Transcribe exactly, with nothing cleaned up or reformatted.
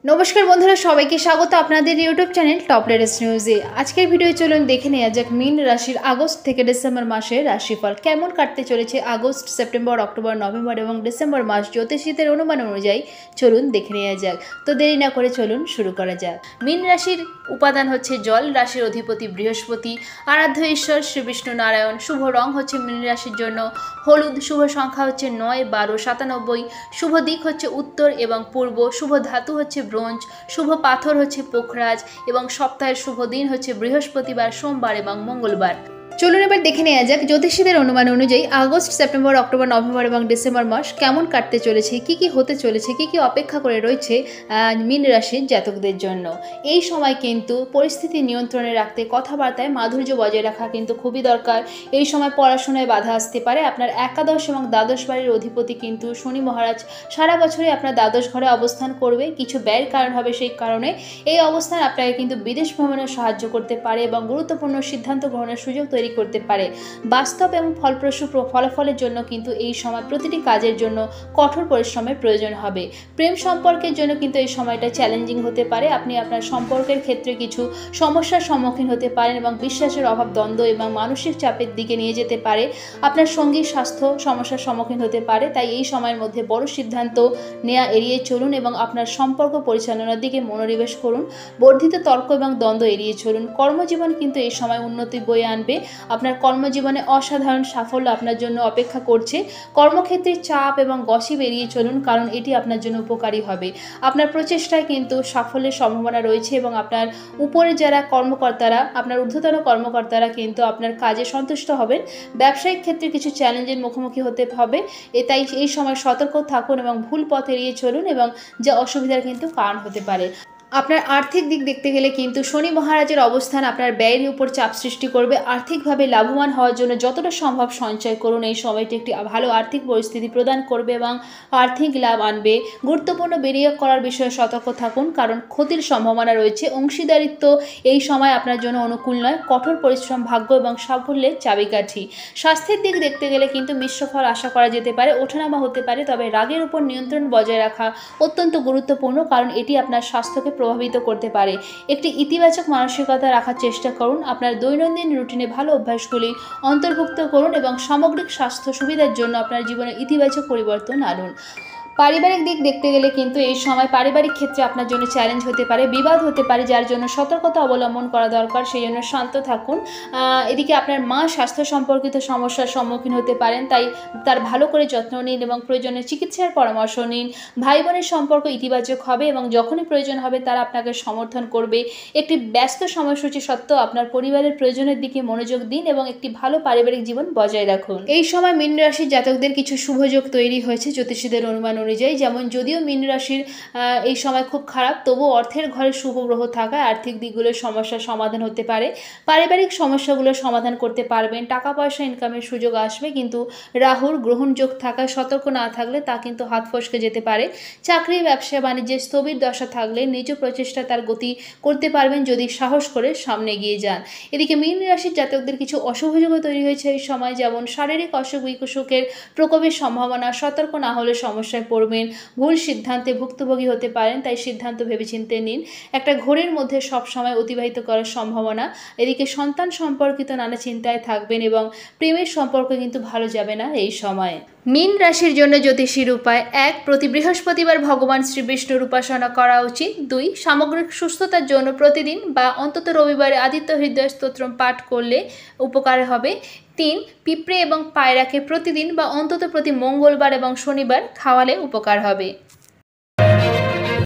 নমস্কার বন্ধুরা, সবাইকে স্বাগত আপনাদের ইউটিউব চ্যানেল টপ লেটেস্ট নিউজে। আজকের ভিডিও চলুন দেখে নেওয়া যাক মীন রাশির আগস্ট থেকে ডিসেম্বর মাসের রাশিফল কেমন কাটতে চলেছে। আগস্ট, সেপ্টেম্বর, অক্টোবর, নভেম্বর এবং ডিসেম্বর মাস জ্যোতিষীদের অনুমান অনুযায়ী চলুন দেখে নেওয়া যাক। তো দেরি না করে চলুন শুরু করা যাক। মীন রাশির উপাদান হচ্ছে জল, রাশির অধিপতি বৃহস্পতি, আরাধ্য ঈশ্বর শ্রী বিষ্ণু নারায়ণ। শুভ রং হচ্ছে মীন রাশির জন্য হলুদ, শুভ সংখ্যা হচ্ছে নয়, বারো, সাতানব্বই, শুভ দিক হচ্ছে উত্তর এবং পূর্ব, শুভ ধাতু হচ্ছে ব্রোঞ্জ, শুভ পাথর হচ্ছে পোখরাজ এবং সপ্তাহের শুভ দিন হচ্ছে বৃহস্পতিবার, সোমবার এবং মঙ্গলবার। চলুন এবার দেখে নেওয়া যাক জ্যোতিষীদের অনুমান অনুযায়ী আগস্ট, সেপ্টেম্বর, অক্টোবর, নভেম্বর এবং ডিসেম্বর মাস কেমন কাটতে চলেছে, কি কি হতে চলেছে, কি কি অপেক্ষা করে রয়েছে মীন রাশির জাতকদের জন্য। এই সময় কিন্তু পরিস্থিতি নিয়ন্ত্রণে রাখতে কথাবার্তায় মাধুর্য বজায় রাখা কিন্তু খুবই দরকার। এই সময় পড়াশোনায় বাধা আসতে পারে। আপনার একাদশ এবং দ্বাদশ বাড়ির অধিপতি কিন্তু শনি মহারাজ সারা বছরই আপনার দ্বাদশ ঘরে অবস্থান করবে। কিছু ব্যয়ের কারণ হবে, সেই কারণে এই অবস্থান আপনাকে কিন্তু বিদেশ ভ্রমণে সাহায্য করতে পারে এবং গুরুত্বপূর্ণ সিদ্ধান্ত গ্রহণের সুযোগ তৈরি করতে পারে। বাস্তব এবং ফলপ্রসূ ফলাফলের জন্য কিন্তু এই সময় প্রতিটি কাজের জন্য কঠোর পরিশ্রমের প্রয়োজন হবে। প্রেম সম্পর্কের জন্য কিন্তু এই সময়টা চ্যালেঞ্জিং হতে পারে। আপনি আপনার সম্পর্কের ক্ষেত্রে কিছু সমস্যার সম্মুখীন হতে পারেন এবং বিশ্বাসের অভাব, দ্বন্দ্ব এবং মানসিক চাপের দিকে নিয়ে যেতে পারে। আপনার সঙ্গী স্বাস্থ্য সমস্যার সম্মুখীন হতে পারে। তাই এই সময়ের মধ্যে বড় সিদ্ধান্ত নেওয়া এড়িয়ে চলুন এবং আপনার সম্পর্ক পরিচালনার দিকে মনোনিবেশ করুন। বর্ধিত তর্ক এবং দ্বন্দ্ব এড়িয়ে চলুন। কর্মজীবন কিন্তু এই সময় উন্নতি বয়ে আনবে। আপনার কর্মজীবনে অসাধারণ সাফল্য আপনার জন্য অপেক্ষা করছে। কর্মক্ষেত্রে চাপ এবং গসিপ এড়িয়ে চলুন, কারণ এটি আপনার জন্য উপকারী হবে। আপনার প্রচেষ্টায় কিন্তু সাফল্যের সম্ভাবনা রয়েছে এবং আপনার উপরে যারা কর্মকর্তারা, আপনার ঊর্ধ্বতন কর্মকর্তারা কিন্তু আপনার কাজে সন্তুষ্ট হবেন। ব্যবসায়িক ক্ষেত্রে কিছু চ্যালেঞ্জের মুখোমুখি হতে হবে। এ তাই এই সময় সতর্ক থাকুন এবং ভুল পথ এড়িয়ে চলুন এবং যা অসুবিধার কিন্তু কারণ হতে পারে। আপনার আর্থিক দিক দেখতে গেলে কিন্তু শনি মহারাজের অবস্থান আপনার ব্যয়ের উপর চাপ সৃষ্টি করবে। আর্থিকভাবে লাভবান হওয়ার জন্য যতটা সম্ভব সঞ্চয় করুন। এই সময়টি একটি ভালো আর্থিক পরিস্থিতি প্রদান করবে এবং আর্থিক লাভ আনবে। গুরুত্বপূর্ণ বিনিয়োগ করার বিষয়ে সতর্ক থাকুন, কারণ ক্ষতির সম্ভাবনা রয়েছে। অংশীদারিত্ব এই সময় আপনার জন্য অনুকূল নয়। কঠোর পরিশ্রম ভাগ্য এবং সাফল্যের চাবিকাঠি। স্বাস্থ্যের দিক দেখতে গেলে কিন্তু মিশ্র ফল আশা করা যেতে পারে, ওঠানামা হতে পারে, তবে রাগের উপর নিয়ন্ত্রণ বজায় রাখা অত্যন্ত গুরুত্বপূর্ণ, কারণ এটি আপনার স্বাস্থ্যকে প্রভাবিত করতে পারে। একটি ইতিবাচক মানসিকতা রাখার চেষ্টা করুন। আপনার দৈনন্দিন রুটিনে ভালো অভ্যাসগুলি অন্তর্ভুক্ত করুন এবং সামগ্রিক স্বাস্থ্য সুবিধার জন্য আপনার জীবনে ইতিবাচক পরিবর্তন আনুন। পারিবারিক দিক দেখতে গেলে কিন্তু এই সময় পারিবারিক ক্ষেত্রে আপনার জন্য চ্যালেঞ্জ হতে পারে, বিবাদ হতে পারে, যার জন্য সতর্কতা অবলম্বন করা দরকার। সেই জন্য শান্ত থাকুন। এদিকে আপনার মা স্বাস্থ্য সম্পর্কিত সমস্যার সম্মুখীন হতে পারেন, তাই তার ভালো করে যত্ন নিন এবং প্রয়োজনে চিকিৎসার পরামর্শ নিন। ভাই বোনের সম্পর্ক ইতিবাচক হবে এবং যখনই প্রয়োজন হবে তারা আপনাকে সমর্থন করবে। একটি ব্যস্ত সময়সূচি সত্ত্বেও আপনার পরিবারের প্রয়োজনের দিকে মনোযোগ দিন এবং একটি ভালো পারিবারিক জীবন বজায় রাখুন। এই সময় মীন রাশির জাতকদের কিছু শুভযোগ তৈরি হয়েছে জ্যোতিষীদের অনুমান অনুযায়ী। যেমন যদিও মীন রাশির এই সময় খুব খারাপ, তবু অর্থের ঘরে শুভ গ্রহ থাকায় আর্থিক দিকগুলোর সমস্যার সমাধান হতে পারে। পারিবারিক সমস্যাগুলোর সমাধান করতে পারবেন। টাকা পয়সা ইনকামের সুযোগ আসবে, কিন্তু রাহুর গ্রহণযোগ থাকায় সতর্ক না থাকলে তা কিন্তু হাত ফসকে যেতে পারে। চাকরি, ব্যবসা, বাণিজ্যে স্থবির দশা থাকলে নিজ প্রচেষ্টা তার গতি করতে পারবেন যদি সাহস করে সামনে এগিয়ে যান। এদিকে মীন রাশির জাতকদের কিছু অশুভযোগ তৈরি হয়েছে এই সময়, যেমন শারীরিক অসুখ বিসুখের প্রকোপের সম্ভাবনা। সতর্ক না হলে সমস্যায় পড়বেন। ভুল সিদ্ধান্তে ভুক্তভোগী হতে পারেন, তাই সিদ্ধান্ত ভেবেচিন্তে নিন। একটা ঘোরের মধ্যে সব সময় অতিবাহিত করার সম্ভাবনা। এদিকে সন্তান সম্পর্কিত নানা চিন্তায় থাকবেন এবং প্রেমের সম্পর্ক কিন্তু ভালো যাবে না এই সময়ে। মীন রাশির জন্য জ্যোতিষীর উপায়: এক, প্রতি বৃহস্পতিবার ভগবান শ্রী বিষ্ণুর উপাসনা করা উচিত। দুই, সামগ্রিক সুস্থতার জন্য প্রতিদিন বা অন্তত রবিবারে আদিত্য হৃদয় স্তোত্রম পাঠ করলে উপকার হবে। তিন, পিঁপড়ে এবং পায়রাকে প্রতিদিন বা অন্তত প্রতি মঙ্গলবার এবং শনিবার খাওয়ালে উপকার হবে।